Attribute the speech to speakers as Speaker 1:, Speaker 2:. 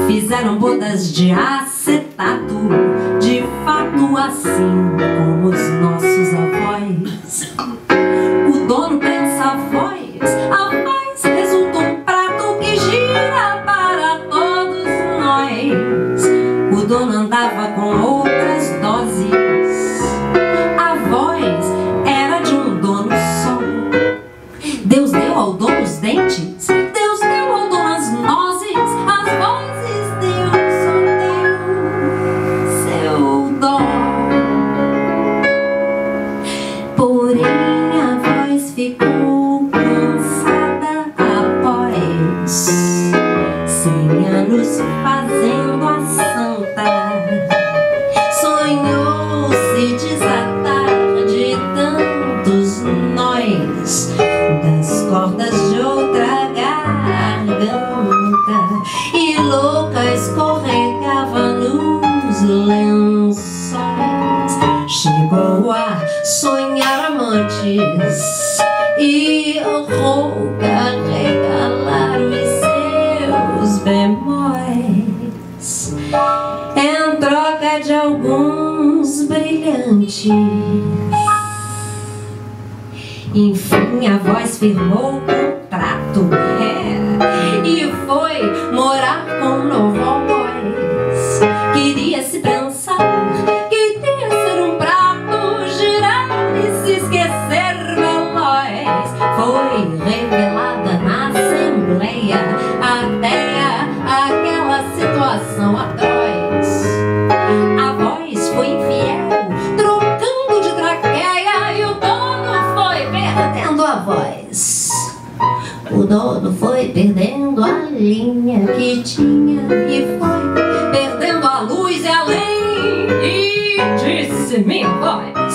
Speaker 1: Fizeram bodas de acetato, de fato assim como os nossos avós. O dono pensa a voz resulta um prato que gira para todos nós. O dono andava com outras doses, a voz era de um dono só. Deus deu ao dono os dentes, Deus deu ao dono as nozes, as vozes Deus só deu seu dom. Porém a voz ficou cansada após 100 anos fazendo a santa. Sonhou se desatar de tantos nós, das cordas de outra garganta, e louca escorregava nos lençóis. Chegou a sonhar amantes e rouca regalar os seus bemóis em troca de alguns brilhantes. Enfim a voz firmou o contrato, e foi morar com um novo algoz. Queria se pensar, queria ser um prato, girar e se esquecer veloz. Foi revelada na assembleia até aquela situação atroz. A voz foi infiel, trocando de traqueia, e o dono foi perdendo a voz. O dono foi perdendo a linha que tinha, e foi perdendo a luz e a lei, e disse minha voz: